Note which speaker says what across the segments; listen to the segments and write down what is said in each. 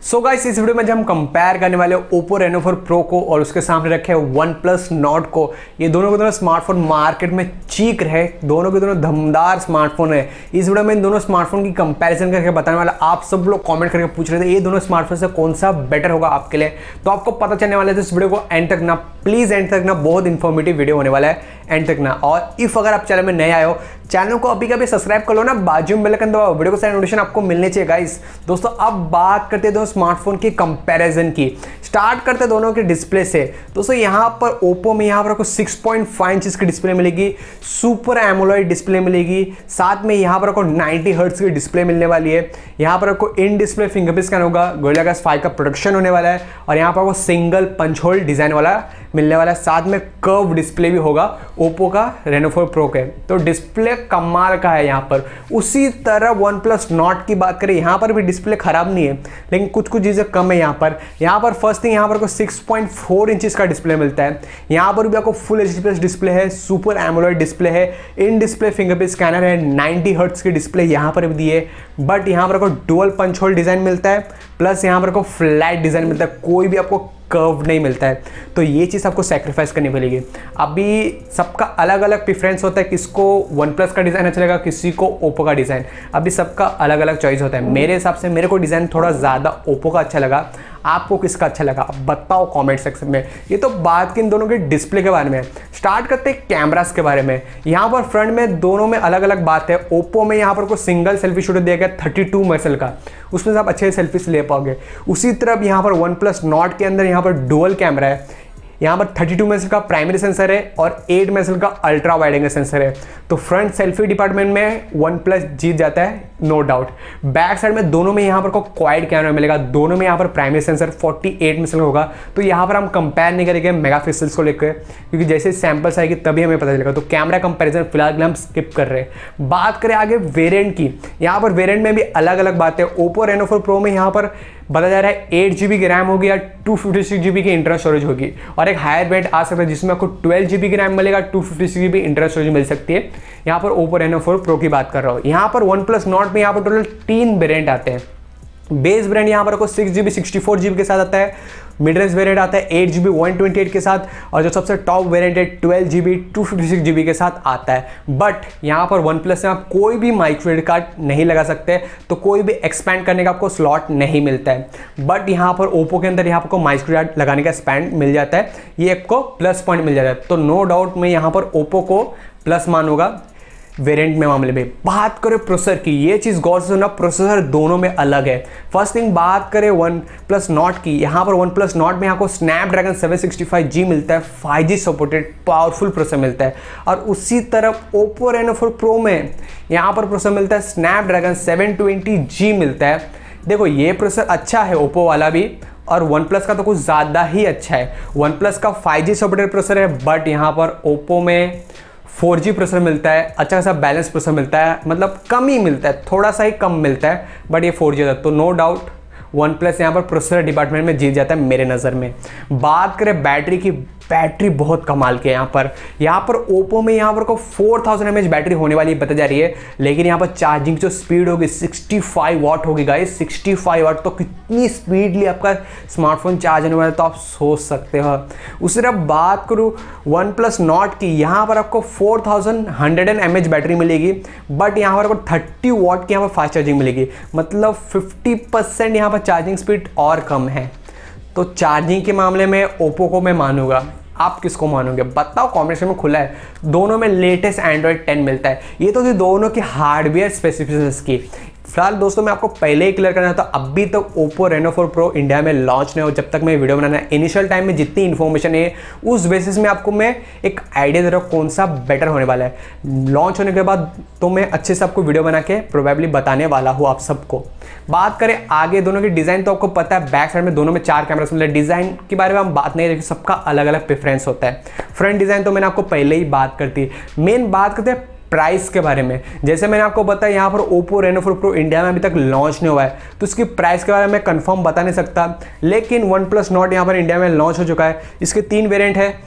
Speaker 1: So guys, इस video में जब हम कंपेयर करने वाले Oppo Reno 4 Pro को और उसके सामने रखे OnePlus Nord को, ये दोनों के दोनों स्मार्टफोन मार्केट में चीक रहे, दोनों के दोनों धमदार स्मार्टफोन है। इस वीडियो में इन दोनों स्मार्टफोन की कंपैरिजन करके बताने वाला। आप सब लोग कमेंट करके पूछ रहे थे ये दोनों स्मार्टफोन से कौन सा बेटर होगा आपके लिए, तो आपको पता चलने वाला है। तो इस वीडियो को एंड तक ना, प्लीज़ एंड तक ना, बहुत इन्फॉर्मेटिव वीडियो होने वाला है, एंड तक ना। और इफ अगर आप चैनल में नए आए हो, चैनल को अभी कभी सब्सक्राइब कर लो ना, बाजू में बेल आइकन दबाओ, वीडियो को सारे नोटिफिकेशन आपको मिलने चाहिए गाइस। दोस्तों अब बात करते हैं दोनों स्मार्टफोन की कंपैरिजन की। स्टार्ट करते हैं दोनों के डिस्प्ले से। दोस्तों यहाँ पर ओप्पो में यहाँ पर आपको 6.5 इंचेस की डिस्प्ले मिलेगी, सुपर एमोलेड डिस्प्ले मिलेगी, साथ में यहाँ पर आपको 90 हर्ट्ज की डिस्प्ले मिलने वाली है। यहाँ पर आपको इन डिस्प्ले फिंगरप्रिंट स्कैन होगा, गोरिल्ला ग्लास 5 का प्रोडक्शन होने वाला है, और यहाँ पर आपको सिंगल पंच होल डिजाइन वाला मिलने वाला है। साथ में कर्व डिस्प्ले भी होगा ओप्पो का Reno 4 Pro के, तो डिस्प्ले कमाल का है यहाँ पर। उसी तरह OnePlus Nord की बात करें, यहाँ पर भी डिस्प्ले खराब नहीं है, लेकिन कुछ कुछ चीज़ें कम है यहाँ पर। यहाँ पर फर्स्ट थिंग, यहाँ पर आपको 6.4 इंचेस का डिस्प्ले मिलता है। यहाँ पर भी आपको फुल HD+ डिस्प्ले है, सुपर एमोलेड डिस्प्ले है, इन डिस्प्ले फिंगरप्रिंट स्कैनर है, 90 हर्ट्ज की डिस्प्ले यहाँ पर भी दी है। बट यहाँ पर आपको डुअल पंच होल डिज़ाइन मिलता है, प्लस यहाँ पर आपको फ्लैट डिज़ाइन मिलता है, कोई भी आपको कर्व नहीं मिलता है। तो ये चीज़ आपको सैक्रिफाइस करनी पड़ेगी। अभी सबका अलग अलग प्रेफरेंस होता है, किसको OnePlus का डिज़ाइन अच्छा लगेगा, किसी को ओप्पो का डिज़ाइन। अभी सबका अलग अलग चॉइस होता है। मेरे हिसाब से मेरे को डिज़ाइन थोड़ा ज़्यादा ओप्पो का अच्छा लगा, आपको किसका अच्छा लगा बताओ कमेंट सेक्शन में। ये तो बात की इन दोनों के डिस्प्ले के बारे में। स्टार्ट करते हैं कैमरास के बारे में। यहाँ पर फ्रंट में दोनों में अलग अलग बात है। ओप्पो में यहाँ पर को सिंगल सेल्फी शूटर दिया गया 32 मेगापिक्सल का, उसमें से आप अच्छे सेल्फीज ले पाओगे। उसी तरह यहाँ पर OnePlus Nord के अंदर यहाँ पर डुअल कैमरा है। यहाँ पर 32 मेगापिक्सल का प्राइमरी सेंसर है और 8 मेगापिक्सल का अल्ट्रा वाइड एंगल सेंसर है। तो फ्रंट सेल्फी डिपार्टमेंट में OnePlus जीत जाता है, नो डाउट। बैक साइड में दोनों में यहाँ पर को क्वाड कैमरा मिलेगा, दोनों में यहाँ पर प्राइमरी सेंसर 48 मेगापिक्सल होगा। तो यहाँ पर हम कंपेयर नहीं करेंगे मेगापिक्सल्स को लेकर, क्योंकि जैसे सैंपल्स आएगी तभी हमें पता चलेगा। तो कैमरा कंपेरिजन फिलहाल हम स्किप कर रहे हैं। बात करें आगे वेरिएंट की, यहाँ पर वेरिएंट में भी अलग अलग बातें। ओप्पो Reno 4 Pro में यहाँ पर बताया जा रहा है 8 GB की रैम होगी या 256 GB की इंटरनल स्टोरेज होगी, और एक हायर वेरिएंट आ सकता है जिसमें आपको 12 GB की रैम मिलेगा, 256 GB इंटरनल स्टोरेज मिल सकती है। यहाँ पर ओप्पो Reno 4 Pro की बात कर रहा हूँ। यहाँ पर OnePlus Nord में यहाँ पर टोटल 3 वेरिएंट आते हैं। बेस वेरिएंट यहाँ पर आपको 6 GB 64 GB के साथ आता है, मिड रेंज वेरिएंट आता है 8 GB 128 के साथ, और जो सबसे टॉप वेरिएंट है 12 GB 256 GB के साथ आता है। बट यहाँ पर OnePlus में आप कोई भी माइक्रो SD कार्ड नहीं लगा सकते, तो कोई भी एक्सपैंड करने का आपको स्लॉट नहीं मिलता है। बट यहाँ पर ओप्पो के अंदर यहाँ पर आपको माइक्रो SD लगाने का एक्सपैंड मिल जाता है, ये आपको प्लस पॉइंट मिल जाता है। तो नो डाउट मैं यहाँ पर ओप्पो को प्लस मानूंगा वेरिएंट में मामले में। बात करें प्रोसेसर की, ये चीज़ गौर से सुनना, प्रोसेसर दोनों में अलग है। फर्स्ट थिंग बात करें OnePlus Nord की, यहाँ पर OnePlus Nord में आपको Snapdragon 765G मिलता है, 5G सपोर्टेड पावरफुल प्रोसेसर मिलता है। और उसी तरफ Oppo Reno 4 Pro में यहाँ पर प्रोसेसर मिलता है Snapdragon 720G मिलता है। देखो ये प्रोसेसर अच्छा है ओप्पो वाला भी, और OnePlus का तो कुछ ज़्यादा ही अच्छा है। OnePlus का 5G सपोर्टेड प्रोसेसर है, बट यहाँ पर ओप्पो में 4G प्रोसेसर मिलता है, अच्छा खासा बैलेंस प्रोसेसर मिलता है, मतलब कम ही मिलता है, थोड़ा सा ही कम मिलता है, बट ये 4G है। तो नो डाउट OnePlus यहाँ पर प्रोसेसर डिपार्टमेंट में जीत जाता है मेरे नज़र में। बात करें बैटरी की, बैटरी बहुत कमाल की है यहाँ पर ओप्पो में यहाँ पर को 4000 mAh बैटरी होने वाली बताई जा रही है, लेकिन यहाँ पर चार्जिंग जो स्पीड होगी 65 वाट होगी गाइस, 65 वाट। तो कितनी स्पीडली आपका स्मार्टफोन चार्ज होने वाला है तो आप सोच सकते हो। उसी तरह बात करूँ OnePlus Nord की, यहाँ पर आपको 4100 mAh बैटरी मिलेगी, बट यहाँ पर आपको 30 वाट की यहाँ पर फास्ट चार्जिंग मिलेगी, मतलब 50% यहाँ पर चार्जिंग स्पीड और कम है। तो चार्जिंग के मामले में ओप्पो को मैं मानूंगा, आप किसको मानोगे बताओ, कॉम्बिनेशन में खुला है। दोनों में लेटेस्ट Android 10 मिलता है। ये तो थी दोनों की हार्डवेयर स्पेसिफिकेशंस की। फिलहाल दोस्तों मैं आपको पहले ही क्लियर करना था, अभी तक Oppo Reno 4 Pro इंडिया में लॉन्च नहीं हो। जब तक मैं वीडियो बनाना है, इनिशियल टाइम में जितनी इन्फॉर्मेशन है उस बेसिस में आपको मैं एक आइडिया दे रहा हूँ कौन सा बेटर होने वाला है। लॉन्च होने के बाद तो मैं अच्छे से आपको वीडियो बना के प्रोबेबली बताने वाला हूँ आप सबको। बात करें आगे दोनों की डिज़ाइन, तो आपको पता है बैक साइड में दोनों में 4 कैमरास मिले। डिज़ाइन के बारे में हम बात नहीं करेंगे, सबका अलग अलग प्रेफरेंस होता है। फ्रंट डिज़ाइन तो मैंने आपको पहले ही बात करती। मेन बात करते हैं प्राइस के बारे में। जैसे मैंने आपको बताया यहाँ पर Oppo Reno 4 Pro इंडिया में अभी तक लॉन्च नहीं हुआ है, तो इसकी प्राइस के बारे में मैं कंफर्म बता नहीं सकता। लेकिन OnePlus Nord यहाँ पर इंडिया में लॉन्च हो चुका है। इसके 3 वेरिएंट है,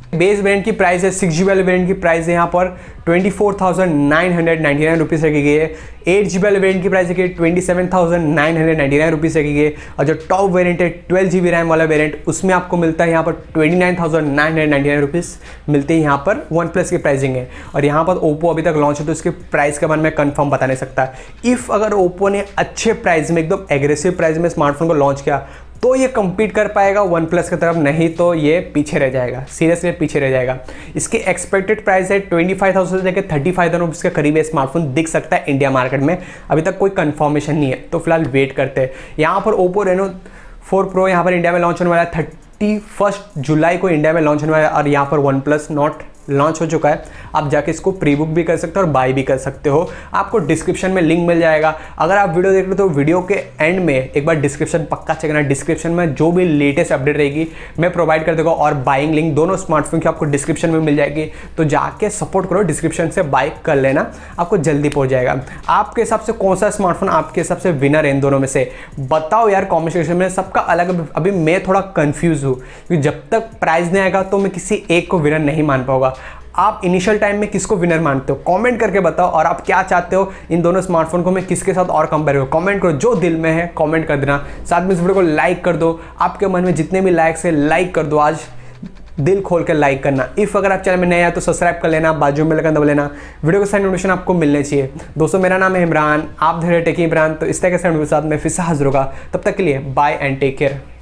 Speaker 1: बेस वेरिएंट की प्राइस है 6GB वाले वेरिएंट की प्राइस है यहाँ पर 24,999 रुपीज़ रखी गई है। 8GB वाले वेरिएंट की प्राइस है 27,999 रुपीज़ रखी गई है। और जो टॉप वेरिएंट है 12GB रैम वाला वेरिएंट, उसमें आपको मिलता है यहाँ पर 29,999 रुपीज़ मिलते हैं यहाँ पर। वन प्लस की प्राइसिंग है। और यहाँ पर ओप्पो अभी तक लॉन्च है तो इसके प्राइस के बारे में कंफर्म बता नहीं सकता। इफ़ अगर ओप्पो ने अच्छे प्राइस में, एकदम एग्रेसिव प्राइस में स्मार्टफोन को लॉन्च किया तो ये कम्पीट कर पाएगा वन प्लस की तरफ, नहीं तो ये पीछे रह जाएगा, सीरियसली पीछे रह जाएगा। इसकी एक्सपेक्टेड प्राइस है 25,000 से लेकर 35,000 रुपीज़ के करीब ये स्मार्टफोन दिख सकता है इंडिया मार्केट में। अभी तक कोई कंफर्मेशन नहीं है तो फिलहाल वेट करते हैं। यहाँ पर ओप्पो रेनो 4 प्रो यहाँ पर इंडिया में लॉन्च होने वाला है, 31 जुलाई को इंडिया में लॉन्च होने वाला है। और यहाँ पर वन प्लस नॉट लॉन्च हो चुका है, आप जाके इसको प्री बुक भी कर सकते हो और बाय भी कर सकते हो। आपको डिस्क्रिप्शन में लिंक मिल जाएगा। अगर आप वीडियो देख रहे हो तो वीडियो के एंड में एक बार डिस्क्रिप्शन पक्का चेक करना। डिस्क्रिप्शन में जो भी लेटेस्ट अपडेट रहेगी मैं प्रोवाइड कर दूँगा और बाइंग लिंक दोनों स्मार्टफोन की आपको डिस्क्रिप्शन में मिल जाएगी। तो जाके सपोर्ट करो, डिस्क्रिप्शन से बाय कर लेना, आपको जल्दी पहुँच जाएगा। आपके हिसाब से कौन सा स्मार्टफोन आपके हिसाब से विनर है इन दोनों में से, बताओ यार कॉमेंट सेक्शन में। सबका अलग, अभी मैं थोड़ा कन्फ्यूज़ हूँ क्योंकि जब तक प्राइस नहीं आएगा तो मैं किसी एक को विनर नहीं मान पाऊंगा। आप इनिशियल टाइम में किसको विनर मानते हो कमेंट करके बताओ। और आप क्या चाहते हो इन दोनों स्मार्टफोन को मैं किसके साथ और कंपेयर करूँ, कमेंट करो, जो दिल में है कमेंट कर देना। साथ में इस वीडियो को लाइक कर दो, आपके मन में जितने भी लाइक्स है लाइक कर दो, आज दिल खोल कर लाइक करना। इफ़ अगर आप चैनल में नए आए तो सब्सक्राइब कर लेना, बाजू में लगन दबा लेना, वीडियो के साथ नोटिफिकेशन आपको मिलने चाहिए। दोस्तों मेरा नाम है इमरान, आप धरे टेकी इमरान। तो इस तरह के साथ में फिर से हाजिर होगा, तब तक के लिए बाय एंड टेक केयर।